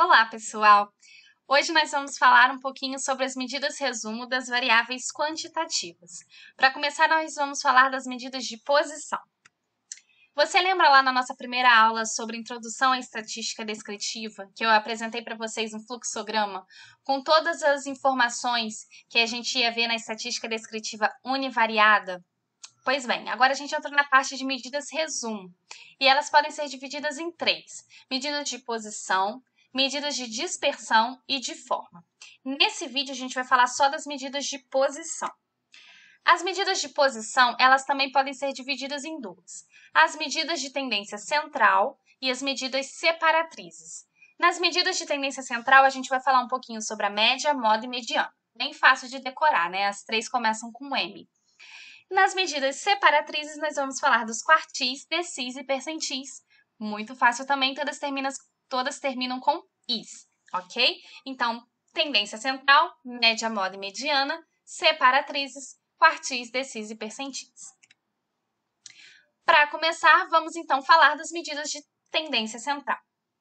Olá, pessoal! Hoje nós vamos falar um pouquinho sobre as medidas resumo das variáveis quantitativas. Para começar, nós vamos falar das medidas de posição. Você lembra lá na nossa primeira aula sobre introdução à estatística descritiva, que eu apresentei para vocês um fluxograma com todas as informações que a gente ia ver na estatística descritiva univariada? Pois bem, agora a gente entra na parte de medidas resumo, e elas podem ser divididas em três: medidas de posição, medidas de dispersão e de forma. Nesse vídeo a gente vai falar só das medidas de posição. As medidas de posição, elas também podem ser divididas em duas: as medidas de tendência central e as medidas separatrizes. Nas medidas de tendência central, a gente vai falar um pouquinho sobre a média, moda e mediana. Bem fácil de decorar, né? As três começam com M. Nas medidas separatrizes, nós vamos falar dos quartis, decis e percentis. Muito fácil também, todas terminam com is, ok? Então, tendência central, média, moda e mediana, separatrizes, quartis, decis e percentis. Para começar, vamos então falar das medidas de tendência central.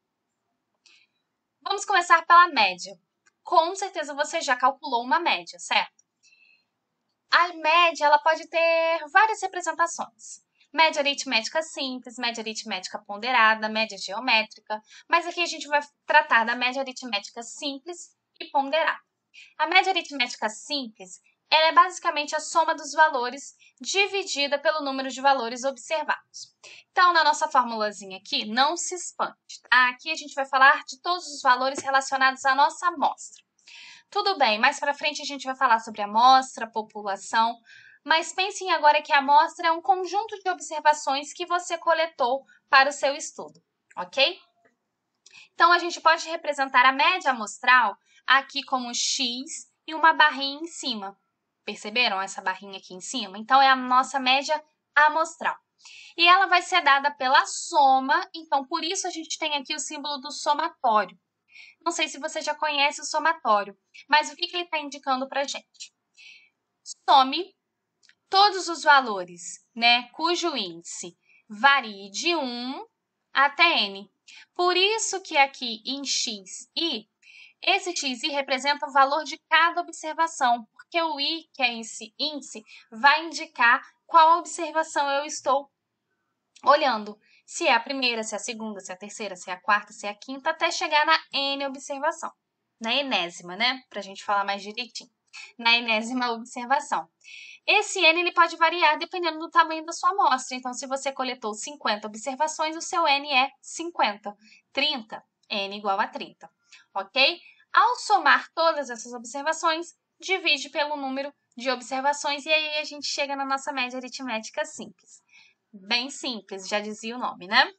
Vamos começar pela média. Com certeza você já calculou uma média, certo? A média ela pode ter várias representações. Média aritmética simples, média aritmética ponderada, média geométrica, mas aqui a gente vai tratar da média aritmética simples e ponderada. A média aritmética simples ela é basicamente a soma dos valores dividida pelo número de valores observados. Então, na nossa formulazinha aqui, não se espante, tá? Aqui a gente vai falar de todos os valores relacionados à nossa amostra. Tudo bem, mais para frente a gente vai falar sobre amostra, população, mas pensem agora que a amostra é um conjunto de observações que você coletou para o seu estudo, ok? Então, a gente pode representar a média amostral aqui como X e uma barrinha em cima. Perceberam essa barrinha aqui em cima? Então, é a nossa média amostral. E ela vai ser dada pela soma, então, por isso a gente tem aqui o símbolo do somatório. Não sei se você já conhece o somatório, mas o que ele está indicando para a gente? Some todos os valores, né, cujo índice varie de 1 até n. Por isso que aqui em xi, esse xi representa o valor de cada observação, porque o i, que é esse índice, vai indicar qual observação eu estou olhando. Se é a primeira, se é a segunda, se é a terceira, se é a quarta, se é a quinta, até chegar na n observação. Na enésima, né? Para a gente falar mais direitinho. Na enésima observação. Esse n ele pode variar dependendo do tamanho da sua amostra. Então, se você coletou 50 observações, o seu n é 50. 30, n igual a 30. Ok? Ao somar todas essas observações, divide pelo número de observações e aí a gente chega na nossa média aritmética simples. Bem simples, já dizia o nome, né?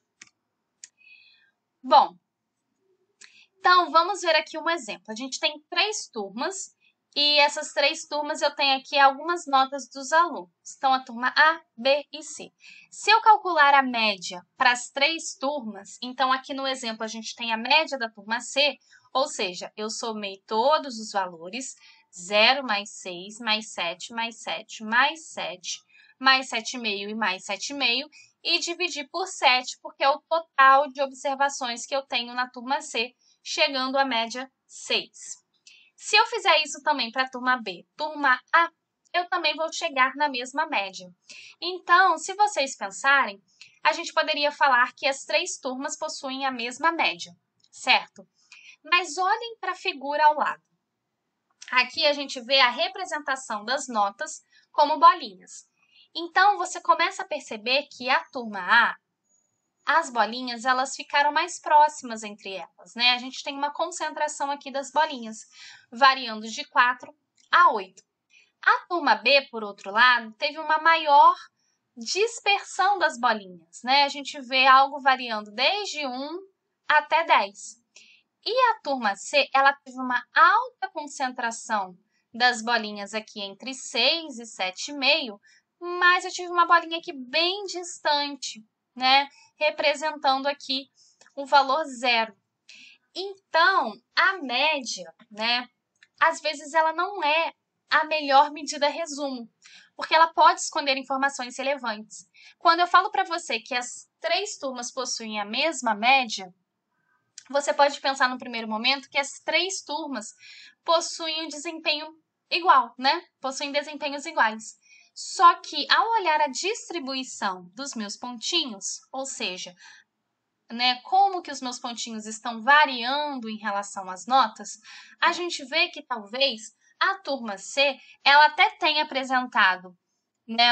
Bom, então vamos ver aqui um exemplo. A gente tem 3 turmas e essas 3 turmas eu tenho aqui algumas notas dos alunos. Então, a turma A, B e C. Se eu calcular a média para as 3 turmas, então aqui no exemplo a gente tem a média da turma C, ou seja, eu somei todos os valores, 0 mais 6, mais 7, mais 7, mais 7, mais 7,5 e mais 7,5, e dividir por 7, porque é o total de observações que eu tenho na turma C, chegando à média 6. Se eu fizer isso também para a turma B, turma A, eu também vou chegar na mesma média. Então, se vocês pensarem, a gente poderia falar que as 3 turmas possuem a mesma média, certo? Mas olhem para a figura ao lado. Aqui a gente vê a representação das notas como bolinhas. Então, você começa a perceber que a turma A, as bolinhas, elas ficaram mais próximas entre elas, né? A gente tem uma concentração aqui das bolinhas, variando de 4 a 8. A turma B, por outro lado, teve uma maior dispersão das bolinhas, né? A gente vê algo variando desde 1 até 10. E a turma C, ela teve uma alta concentração das bolinhas aqui entre 6 e 7,5, mas eu tive uma bolinha aqui bem distante, né? Representando aqui o valor 0. Então, a média, né? Às vezes ela não é a melhor medida resumo, porque ela pode esconder informações relevantes. Quando eu falo para você que as 3 turmas possuem a mesma média, você pode pensar no primeiro momento que as 3 turmas possuem um desempenho igual, né? Possuem desempenhos iguais. Só que ao olhar a distribuição dos meus pontinhos, ou seja, né, como que os meus pontinhos estão variando em relação às notas, a gente vê que talvez a turma C, ela até tenha apresentado, né,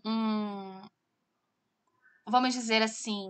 vamos dizer assim,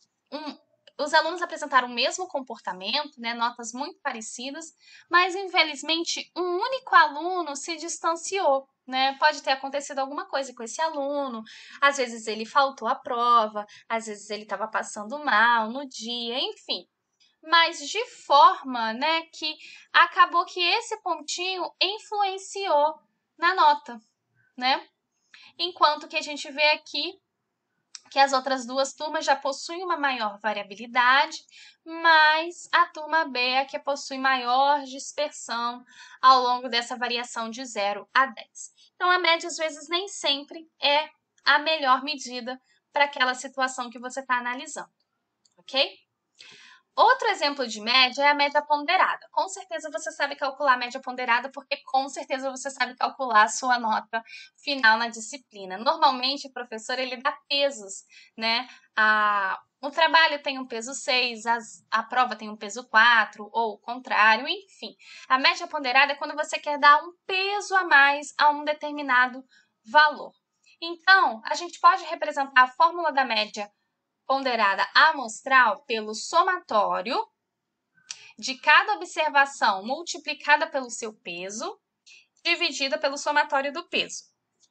os alunos apresentaram o mesmo comportamento, né, notas muito parecidas, mas infelizmente um único aluno se distanciou, né? Pode ter acontecido alguma coisa com esse aluno, às vezes ele faltou à prova, às vezes ele estava passando mal no dia, enfim. Mas de forma, né, que acabou que esse pontinho influenciou na nota, né? Enquanto que a gente vê aqui que as outras 2 turmas já possuem uma maior variabilidade, mas a turma B é que possui maior dispersão ao longo dessa variação de 0 a 10. Então, a média, às vezes, nem sempre é a melhor medida para aquela situação que você está analisando, ok? Outro exemplo de média é a média ponderada. Com certeza você sabe calcular a média ponderada, porque com certeza você sabe calcular a sua nota final na disciplina. Normalmente, o professor ele dá pesos, né? O trabalho tem um peso 6, a prova tem um peso 4, ou o contrário, enfim. A média ponderada é quando você quer dar um peso a mais a um determinado valor. Então, a gente pode representar a fórmula da média ponderada amostral pelo somatório de cada observação multiplicada pelo seu peso, dividida pelo somatório do peso.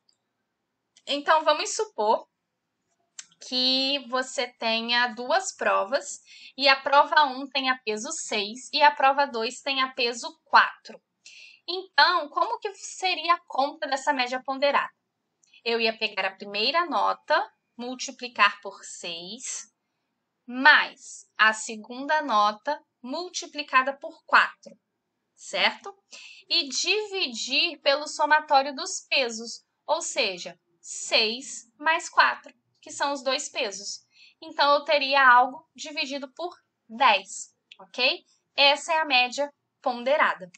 Então, vamos supor que você tenha 2 provas e a prova 1 tenha peso 6 e a prova 2 tenha peso 4. Então, como que seria a conta dessa média ponderada? Eu ia pegar a primeira nota, multiplicar por 6, mais a segunda nota multiplicada por 4, certo? E dividir pelo somatório dos pesos, ou seja, 6 mais 4, que são os 2 pesos. Então, eu teria algo dividido por 10, ok? Essa é a média ponderada.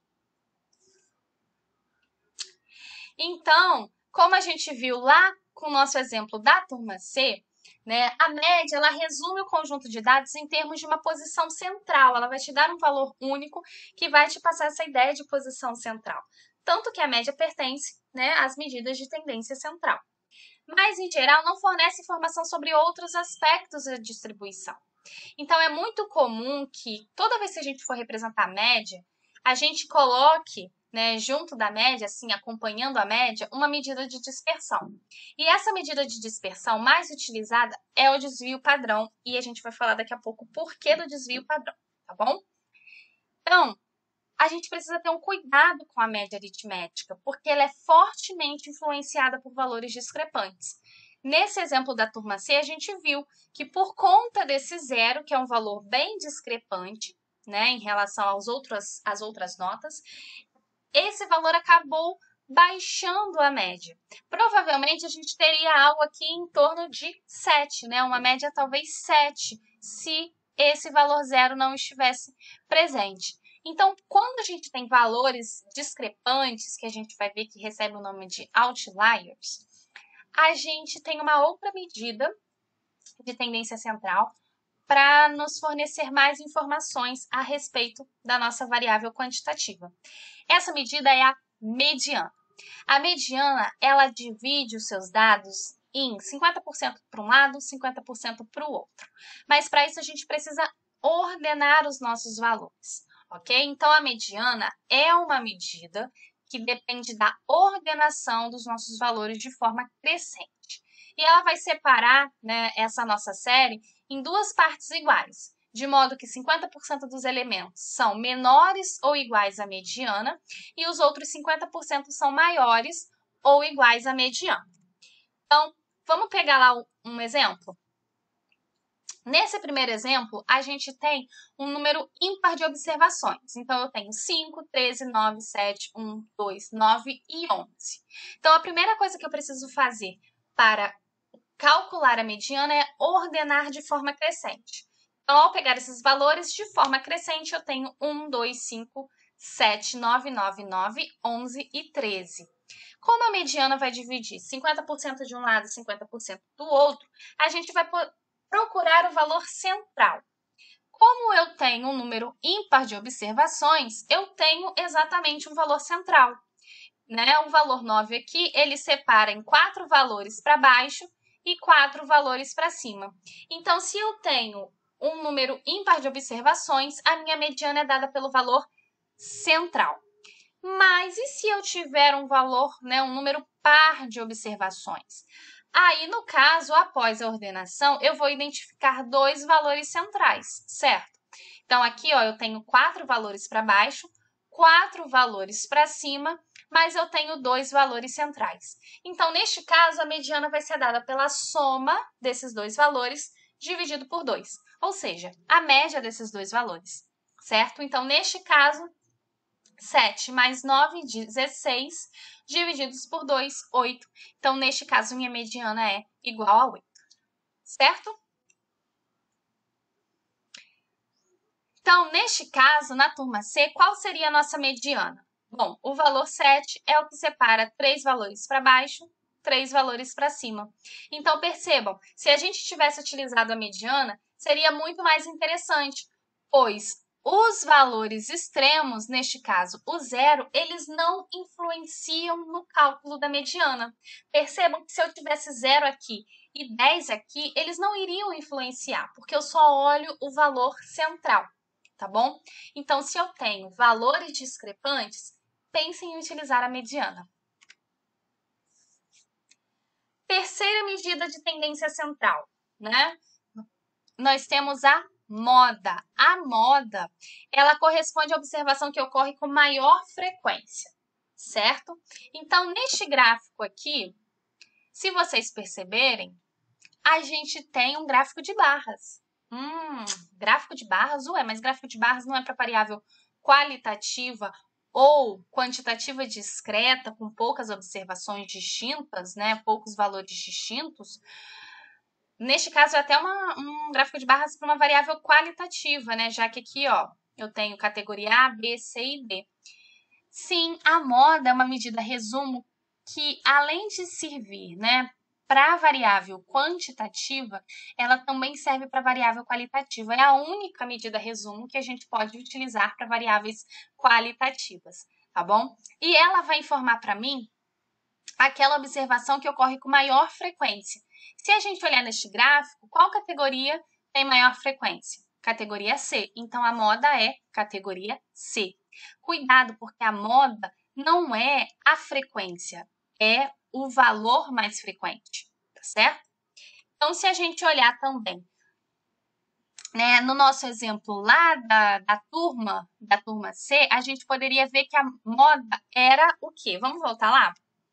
Então, como a gente viu lá com o nosso exemplo da turma C, né, a média ela resume o conjunto de dados em termos de uma posição central. Ela vai te dar um valor único que vai te passar essa ideia de posição central. Tanto que a média pertence, né, às medidas de tendência central. Mas, em geral, não fornece informação sobre outros aspectos da distribuição. Então, é muito comum que toda vez que a gente for representar a média, a gente coloque, né, junto da média, assim, acompanhando a média, uma medida de dispersão. E essa medida de dispersão mais utilizada é o desvio padrão, e a gente vai falar daqui a pouco o porquê do desvio padrão, tá bom? Então, a gente precisa ter um cuidado com a média aritmética, porque ela é fortemente influenciada por valores discrepantes. Nesse exemplo da turma C, a gente viu que por conta desse 0, que é um valor bem discrepante, né, em relação às outras notas, esse valor acabou baixando a média. Provavelmente a gente teria algo aqui em torno de 7, né, uma média talvez 7, se esse valor 0 não estivesse presente. Então, quando a gente tem valores discrepantes, que a gente vai ver que recebe o nome de outliers, a gente tem uma outra medida de tendência central para nos fornecer mais informações a respeito da nossa variável quantitativa. Essa medida é a mediana. A mediana, ela divide os seus dados em 50% para um lado, 50% para o outro. Mas para isso a gente precisa ordenar os nossos valores, ok? Então, a mediana é uma medida que depende da ordenação dos nossos valores de forma crescente. E ela vai separar, né, essa nossa série em 2 partes iguais, de modo que 50% dos elementos são menores ou iguais à mediana e os outros 50% são maiores ou iguais à mediana. Então, vamos pegar lá um exemplo? Nesse primeiro exemplo, a gente tem um número ímpar de observações. Então, eu tenho 5, 13, 9, 7, 1, 2, 9 e 11. Então, a primeira coisa que eu preciso fazer para calcular a mediana é ordenar de forma crescente. Então, ao pegar esses valores de forma crescente, eu tenho 1, 2, 5, 7, 9, 9, 9, 11 e 13. Como a mediana vai dividir 50% de um lado e 50% do outro, a gente vai procurar o valor central. Como eu tenho um número ímpar de observações, eu tenho exatamente um valor central. Né? O valor 9 aqui, ele separa em 4 valores para baixo e 4 valores para cima. Então, se eu tenho um número ímpar de observações, a minha mediana é dada pelo valor central. Mas e se eu tiver um valor, né, um número par de observações? Aí, no caso, após a ordenação, eu vou identificar 2 valores centrais, certo? Então, aqui, ó, eu tenho 4 valores para baixo, 4 valores para cima, mas eu tenho 2 valores centrais. Então, neste caso, a mediana vai ser dada pela soma desses 2 valores dividido por 2, ou seja, a média desses 2 valores, certo? Então, neste caso, 7 mais 9, 16, divididos por 2, 8. Então, neste caso, minha mediana é igual a 8, certo? Então, neste caso, na turma C, qual seria a nossa mediana? Bom, o valor 7 é o que separa 3 valores para baixo, 3 valores para cima. Então, percebam, se a gente tivesse utilizado a mediana, seria muito mais interessante, pois os valores extremos, neste caso o zero, eles não influenciam no cálculo da mediana. Percebam que se eu tivesse 0 aqui e 10 aqui, eles não iriam influenciar, porque eu só olho o valor central, tá bom? Então, se eu tenho valores discrepantes, pense em utilizar a mediana. Terceira medida de tendência central, né? Nós temos a moda. A moda, ela corresponde à observação que ocorre com maior frequência, certo? Então, neste gráfico aqui, se vocês perceberem, a gente tem um gráfico de barras. Gráfico de barras? Ué, mas gráfico de barras não é para variável qualitativa ou quantitativa discreta, com poucas observações distintas, né? Poucos valores distintos. Neste caso, é até um gráfico de barras para uma variável qualitativa, né? Já que aqui, ó, eu tenho categoria A, B, C e D. Sim, a moda é uma medida resumo que, além de servir, né, para a variável quantitativa, ela também serve para a variável qualitativa. É a única medida resumo que a gente pode utilizar para variáveis qualitativas, tá bom? E ela vai informar para mim aquela observação que ocorre com maior frequência. Se a gente olhar neste gráfico, qual categoria tem maior frequência? Categoria C. Então, a moda é categoria C. Cuidado, porque a moda não é a frequência, é o valor mais frequente, tá certo? Então, se a gente olhar também, né, no nosso exemplo lá da turma C, a gente poderia ver que a moda era o quê? Vamos voltar lá?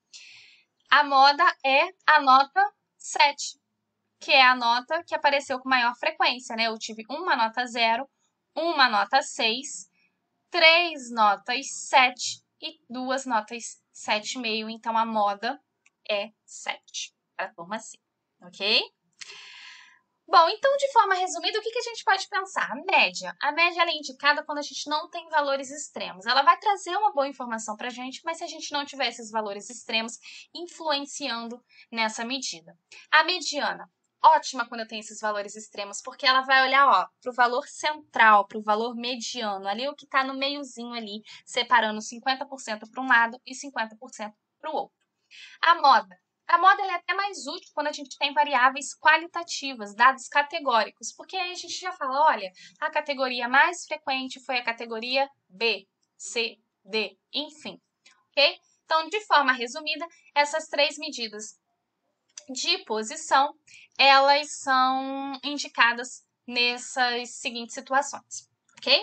A moda é a nota 7, que é a nota que apareceu com maior frequência, né? Eu tive uma nota 0, uma nota 6, 3 notas 7 e 2 notas 7,5. Então, a moda é 7 para a turma C, ok? Bom, então, de forma resumida, o que a gente pode pensar? A média. A média ela é indicada quando a gente não tem valores extremos. Ela vai trazer uma boa informação para a gente, mas se a gente não tiver esses valores extremos influenciando nessa medida. A mediana. Ótima quando eu tenho esses valores extremos, porque ela vai olhar, ó, para o valor central, para o valor mediano, ali o que está no meiozinho ali, separando 50% para um lado e 50% para o outro. A moda. A moda é até mais útil quando a gente tem variáveis qualitativas, dados categóricos, porque aí a gente já fala, olha, a categoria mais frequente foi a categoria B, C, D, enfim, ok? Então, de forma resumida, essas 3 medidas de posição, elas são indicadas nessas seguintes situações, ok?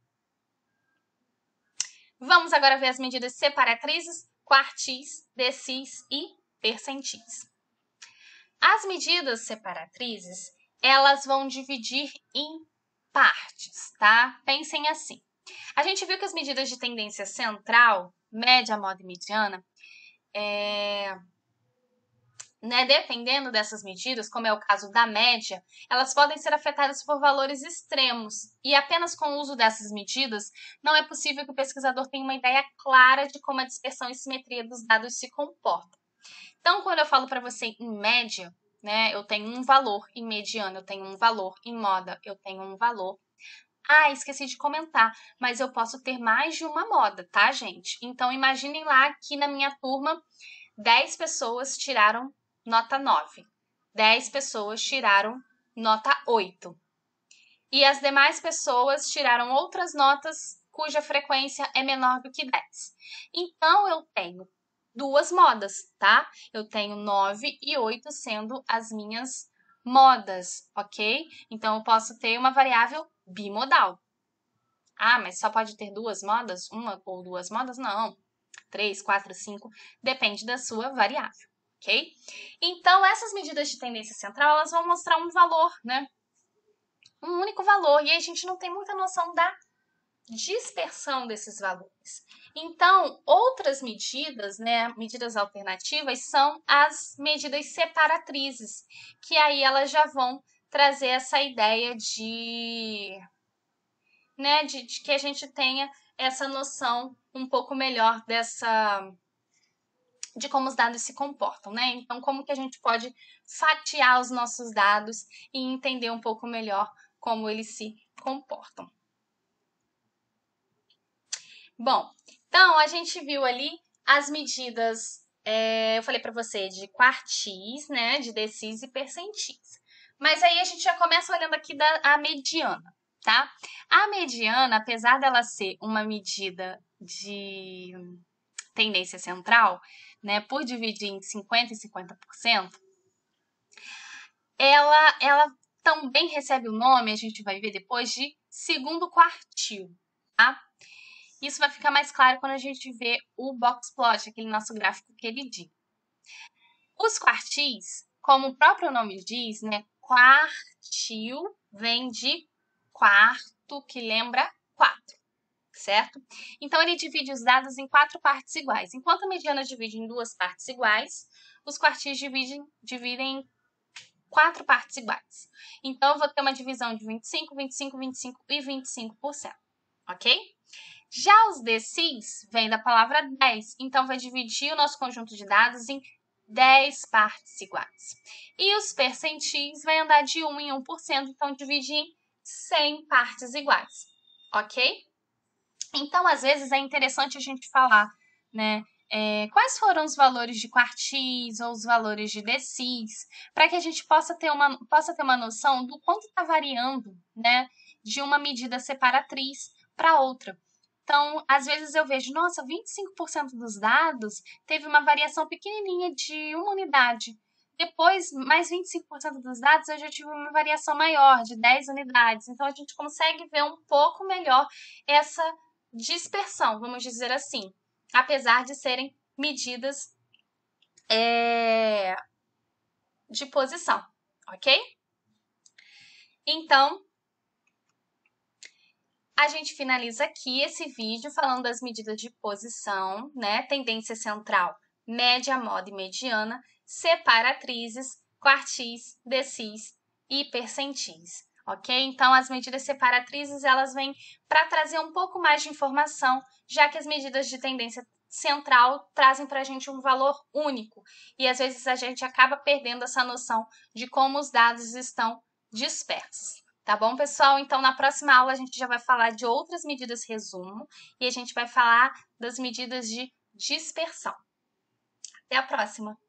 Vamos agora ver as medidas separatrizes, quartis, decis e percentis. As medidas separatrizes, elas vão dividir em partes, tá? Pensem assim. A gente viu que as medidas de tendência central, média, moda e mediana, né, dependendo dessas medidas, como é o caso da média, elas podem ser afetadas por valores extremos. E apenas com o uso dessas medidas, não é possível que o pesquisador tenha uma ideia clara de como a dispersão e simetria dos dados se comportam. Então, quando eu falo para você em média, né, eu tenho um valor, em mediana eu tenho um valor, em moda eu tenho um valor. Ah, esqueci de comentar, mas eu posso ter mais de uma moda, tá, gente? Então, imaginem lá que na minha turma, 10 pessoas tiraram nota 9. 10 pessoas tiraram nota 8. E as demais pessoas tiraram outras notas cuja frequência é menor do que 10. Então, eu tenho duas modas, tá? Eu tenho 9 e 8 sendo as minhas modas, ok? Então, eu posso ter uma variável bimodal. Ah, mas só pode ter duas modas? Uma ou duas modas? Não. 3, 4, 5, depende da sua variável, ok? Então, essas medidas de tendência central, elas vão mostrar um valor, né? Um único valor, e aí a gente não tem muita noção da dispersão desses valores. Então, outras medidas, né, medidas alternativas, são as medidas separatrizes, que aí elas já vão trazer essa ideia de que a gente tenha essa noção um pouco melhor de como os dados se comportam, né? Então, como que a gente pode fatiar os nossos dados e entender um pouco melhor como eles se comportam. Bom, então a gente viu ali as medidas, eu falei para você, de quartis, né? De decis e percentis. Mas aí a gente já começa olhando aqui a mediana, tá? A mediana, apesar dela ser uma medida de tendência central, né, por dividir em 50% e 50%, ela também recebe o nome, a gente vai ver depois, de segundo quartil, tá? Isso vai ficar mais claro quando a gente vê o box plot, aquele nosso gráfico queridinho. Os quartis, como o próprio nome diz, né, quartil vem de quarto, que lembra 4. Certo? Então, ele divide os dados em 4 partes iguais. Enquanto a mediana divide em 2 partes iguais, os quartis dividem em 4 partes iguais. Então, eu vou ter uma divisão de 25, 25, 25 e 25%. Ok? Já os decis vem da palavra 10. Então, vai dividir o nosso conjunto de dados em 10 partes iguais. E os percentis vai andar de 1 em 1%. Então, divide em 100 partes iguais. Ok? Então, às vezes, é interessante a gente falar, né, quais foram os valores de quartis ou os valores de decis, para que a gente possa ter uma noção do quanto está variando, né, de uma medida separatriz para outra. Então, às vezes eu vejo, nossa, 25% dos dados teve uma variação pequenininha de uma unidade. Depois, mais 25% dos dados, eu já tive uma variação maior, de 10 unidades. Então, a gente consegue ver um pouco melhor essa dispersão, vamos dizer assim, apesar de serem medidas de posição, ok? Então, a gente finaliza aqui esse vídeo falando das medidas de posição, né? Tendência central, média, moda e mediana, separatrizes, quartis, decis e percentis. Ok? Então, as medidas separatrizes, elas vêm para trazer um pouco mais de informação, já que as medidas de tendência central trazem para a gente um valor único. E, às vezes, a gente acaba perdendo essa noção de como os dados estão dispersos. Tá bom, pessoal? Então, na próxima aula, a gente já vai falar de outras medidas resumo e a gente vai falar das medidas de dispersão. Até a próxima!